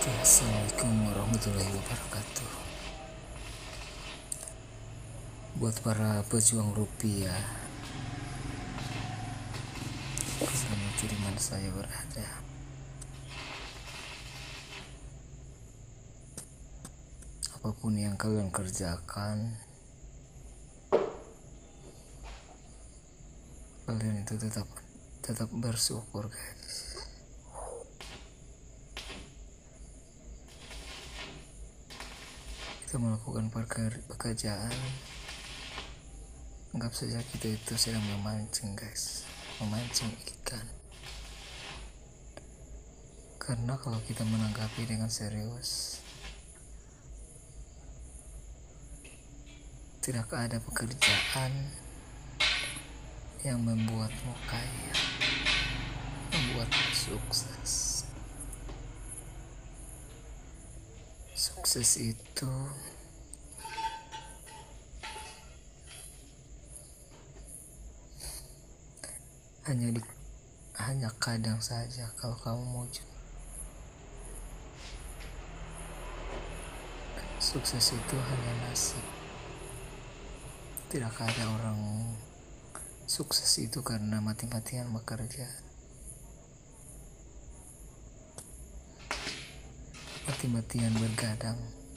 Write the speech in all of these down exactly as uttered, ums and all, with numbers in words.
Assalamualaikum warahmatullahi wabarakatuh. Buat para pejuang rupiah, selamat di mana saya berada. Apapun yang kalian kerjakan, kalian itu tetap tetap bersyukur, guys. Kita melakukan pekerjaan, anggap saja kita itu sedang memancing, guys, memancing ikan. Karena kalau kita menanggapi dengan serius, tidak ada pekerjaan yang membuatmu kaya, membuatmu sukses. Sukses itu hanya di hanya kadang saja kalau kamu wujud. Sukses itu hanya nasib. Tidak ada orang sukses itu karena mati-matian bekerja, mati-matian bergadang.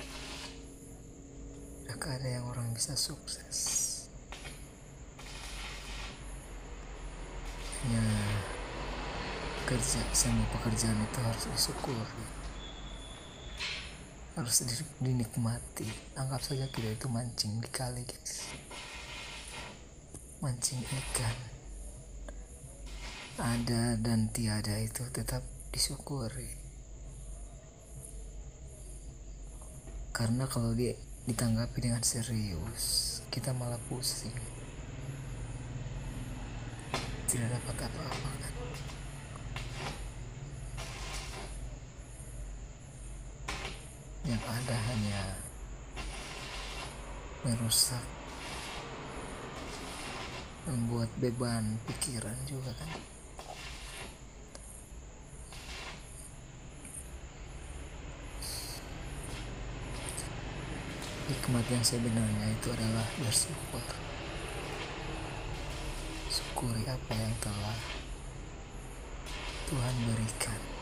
Tidak ada yang orang bisa sukses. Ya, kerja, semua pekerjaan itu harus disyukuri, harus dinikmati. Anggap saja kita itu mancing di kali, guys, mancing ikan. Ada dan tiada itu tetap disyukuri, karena kalau dia ditanggapi dengan serius, kita malah pusing, tidak dapat apa-apa, kan? Yang ada hanya merusak, membuat beban pikiran juga, kan? Hikmat yang sebenarnya itu adalah bersyukur. Syukuri apa yang telah Tuhan berikan.